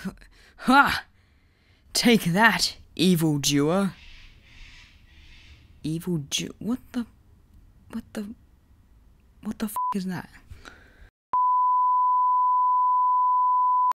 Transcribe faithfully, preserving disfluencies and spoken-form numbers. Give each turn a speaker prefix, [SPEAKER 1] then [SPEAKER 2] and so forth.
[SPEAKER 1] Ha! Take that, evil doer. Evil Jew. What the. What the. What the f is that?